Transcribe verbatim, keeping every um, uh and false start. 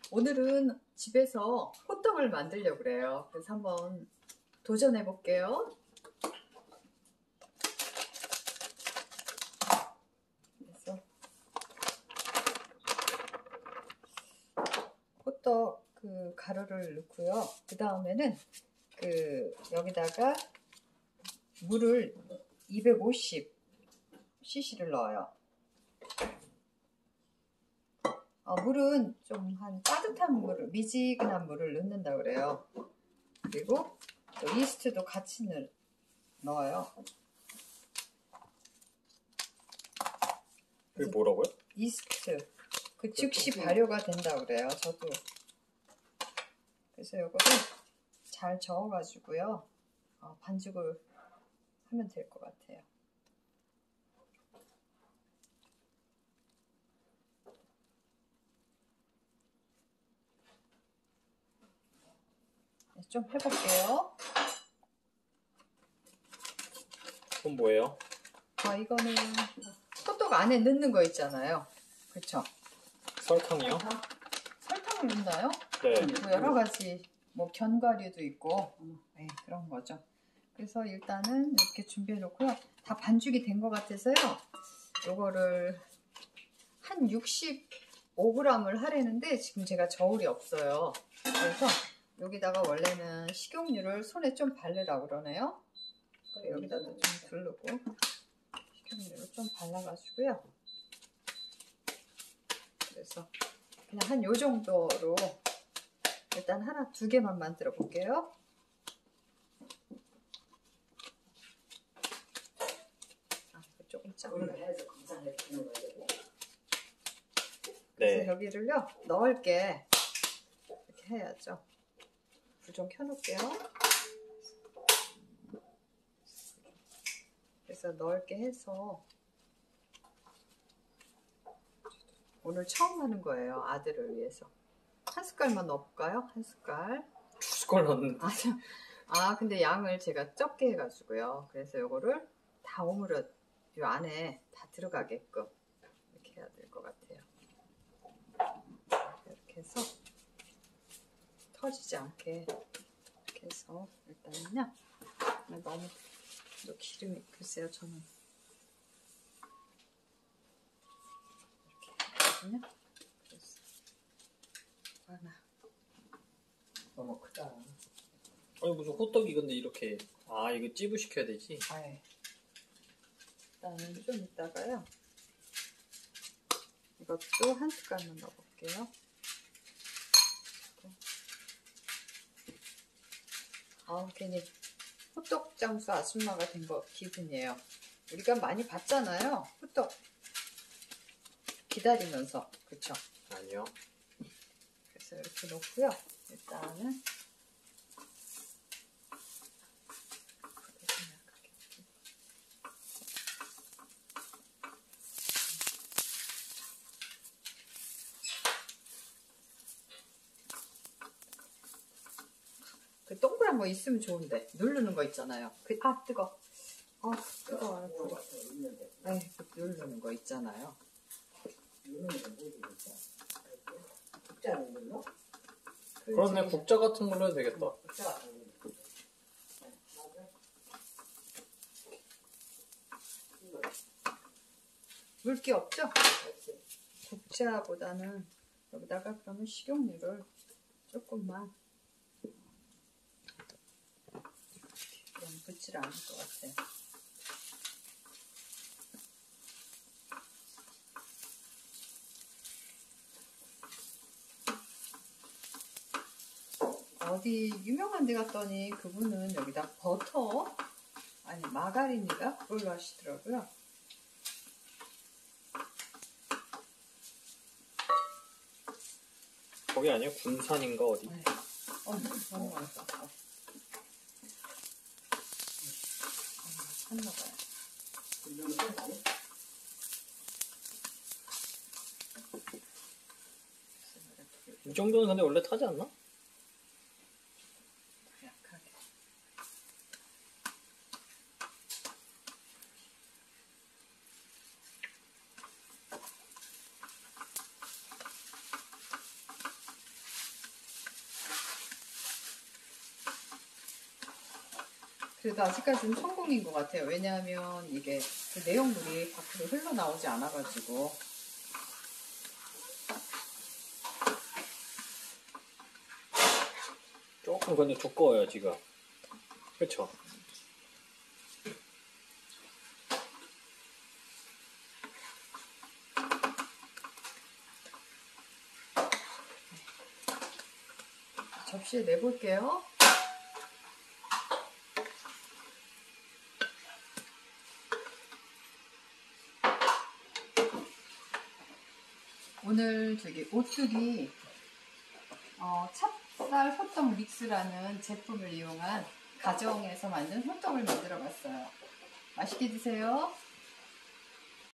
오늘은 집에서 호떡을 만들려고 그래요. 그래서 한번 도전해 볼게요. 그래서 호떡 그 가루를 넣고요. 그 다음에는 그 여기다가 물을 이백오십 씨씨를 넣어요. 어, 물은 좀 한 따뜻한 물을, 미지근한 물을 넣는다 그래요. 그리고 또 이스트도 같이 넣, 넣어요. 그게 뭐라고요? 이스트. 그 즉시 발효가 된다 그래요. 저도. 그래서 이거를 잘 저어가지고요. 어, 반죽을 하면 될 것 같아요. 좀 해볼게요. 그건 뭐예요? 아, 이거는 호떡 안에 넣는 거 있잖아요. 그쵸? 설탕이요? 설탕을 넣나요? 네. 뭐 여러 가지 뭐 견과류도 있고 네, 그런 거죠. 그래서 일단은 이렇게 준비해 놓고요. 다 반죽이 된 것 같아서요. 요거를 한 육십오 그램을 하려는데 지금 제가 저울이 없어요. 그래서 여기다가 원래는 식용유를 손에 좀 바르라고 그러네요. 여기다도 좀 두르고 식용유를 좀 발라가지고요. 그래서 그냥 한 요 정도로 일단 하나 두 개만 만들어 볼게요. 아, 조금 작네. 그래서 네. 여기를요 넣을게 이렇게 해야죠. 불 좀 켜놓을게요. 그래서 넓게 해서 오늘 처음 하는 거예요. 아들을 위해서. 한 숟갈만 넣어볼까요? 한 숟갈. 두 숟갈 넣는. 아, 아 근데 양을 제가 적게 해가지고요. 그래서 요거를 다 오므려 요 안에 다 들어가게끔 이렇게 해야 될 것 같아요. 이렇게 해서 터지지 않게 이렇게 해서 일단은요. 너무 또 기름이 글쎄요 저는 이렇게 하거든요. 그래서 하나 너무 크다. 아니 무슨 호떡이 근데 이렇게 아 이거 찌부시켜야 되지? 아예 일단은 좀 이따가요. 이것도 한 숟갈만 넣어볼게요. 아 괜히 호떡 장수 아줌마가 된 거 기분이에요. 우리가 많이 봤잖아요. 호떡 기다리면서 그쵸? 아니요. 그래서 이렇게 놓고요. 일단은 그 동그란 거 있으면 좋은데 누르는 거 있잖아요. 그, 아 뜨거. 아 뜨거워요. 불이. 네, 그 누르는 거 있잖아요. 국자는 눌러? 그러네 국자 같은 걸로 해도 되겠다. 국자 같은 거. 물기 없죠? 국자보다는 여기다가 그러면 식용유를 조금만 너무 붙질 않을 것 같아요. 어디 유명한 데 갔더니 그분은 여기다 버터 아니 마가린인가 그걸로 하시더라고요. 거기 아니에요? 군산인가 어디? 네. 어, 너무 맛있어. 샀나봐요. 이 정도는 근데 원래 타지 않나? 약하게. 그래도 아직까지는 성공인 것 같아요. 왜냐하면 이게 그 내용물이 밖으로 흘러나오지 않아가지고. 조금 근데 두꺼워요 지금. 그렇죠? 접시에 내볼게요. 오늘 저기 오뚜기 어, 찹쌀 호떡 믹스라는 제품을 이용한 가정에서 만든 호떡을 만들어 봤어요. 맛있게 드세요.